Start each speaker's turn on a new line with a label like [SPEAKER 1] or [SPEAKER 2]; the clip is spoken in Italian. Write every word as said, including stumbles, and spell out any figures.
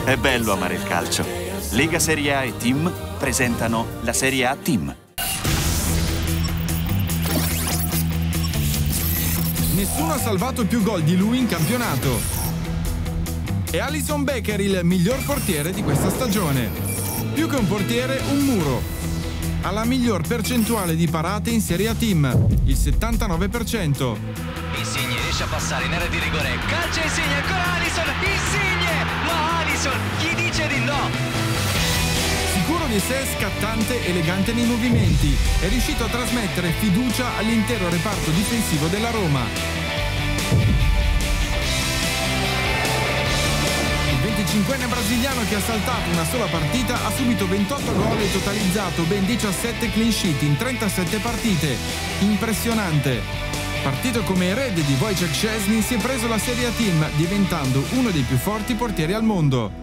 [SPEAKER 1] È bello amare il calcio. Lega Serie A e Team presentano la Serie A Team.
[SPEAKER 2] Nessuno ha salvato più gol di lui in campionato. È Alisson Becker il miglior portiere di questa stagione. Più che un portiere, un muro. Ha la miglior percentuale di parate in Serie A Team, il settantanove per cento.
[SPEAKER 3] Insigne riesce a passare in area di rigore, calcia Insigne, ancora Alisson, Insigne, ma Alisson gli dice di no.
[SPEAKER 2] Sicuro di sé, scattante, elegante nei movimenti, è riuscito a trasmettere fiducia all'intero reparto difensivo della Roma. Il venticinquenne brasiliano, che ha saltato una sola partita, ha subito ventotto gol e totalizzato ben diciassette clean sheet in trentasette partite. Impressionante! Partito come erede di Wojciech Szczesny, si è preso la Serie A Team, diventando uno dei più forti portieri al mondo.